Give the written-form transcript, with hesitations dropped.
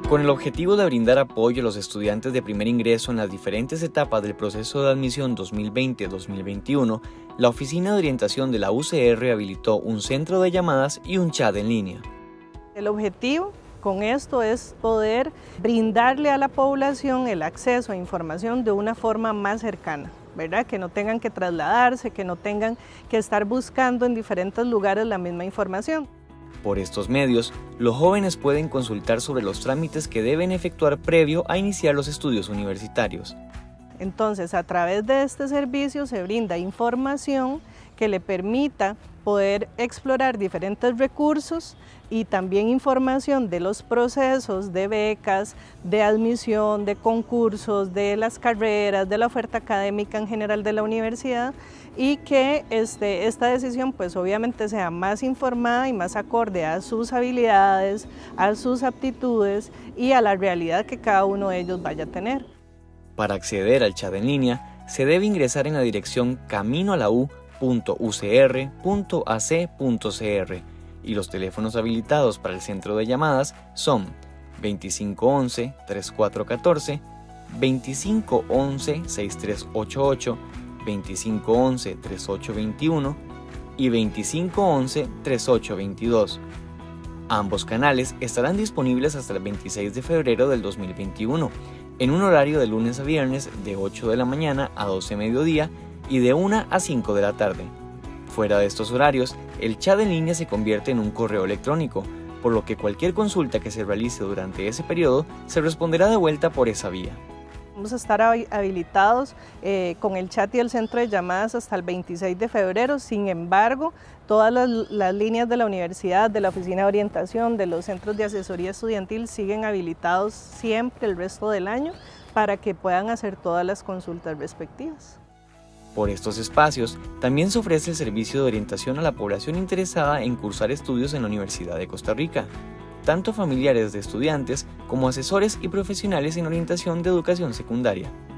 Con el objetivo de brindar apoyo a los estudiantes de primer ingreso en las diferentes etapas del proceso de admisión 2020-2021, la Oficina de Orientación de la UCR habilitó un centro de llamadas y un chat en línea. El objetivo con esto es poder brindarle a la población el acceso a información de una forma más cercana, ¿verdad? Que no tengan que trasladarse, que no tengan que estar buscando en diferentes lugares la misma información. Por estos medios, los jóvenes pueden consultar sobre los trámites que deben efectuar previo a iniciar los estudios universitarios. Entonces, a través de este servicio se brinda información que le permita poder explorar diferentes recursos y también información de los procesos de becas, de admisión, de concursos, de las carreras, de la oferta académica en general de la universidad, y que esta decisión pues obviamente sea más informada y más acorde a sus habilidades, a sus aptitudes y a la realidad que cada uno de ellos vaya a tener. Para acceder al chat en línea, se debe ingresar en la dirección caminoalau.ucr.ac.cr y los teléfonos habilitados para el centro de llamadas son 2511-3414, 2511-6388, 2511-3821 y 2511-3822. Ambos canales estarán disponibles hasta el 26 de febrero del 2021, en un horario de lunes a viernes de 8 de la mañana a 12 de mediodía y de 1 a 5 de la tarde. Fuera de estos horarios, el chat en línea se convierte en un correo electrónico, por lo que cualquier consulta que se realice durante ese periodo se responderá de vuelta por esa vía. Vamos a estar habilitados con el chat y el centro de llamadas hasta el 26 de febrero, sin embargo, todas las líneas de la universidad, de la oficina de orientación, de los centros de asesoría estudiantil siguen habilitados siempre el resto del año para que puedan hacer todas las consultas respectivas. Por estos espacios, también se ofrece el servicio de orientación a la población interesada en cursar estudios en la Universidad de Costa Rica, tanto familiares de estudiantes como asesores y profesionales en orientación de educación secundaria.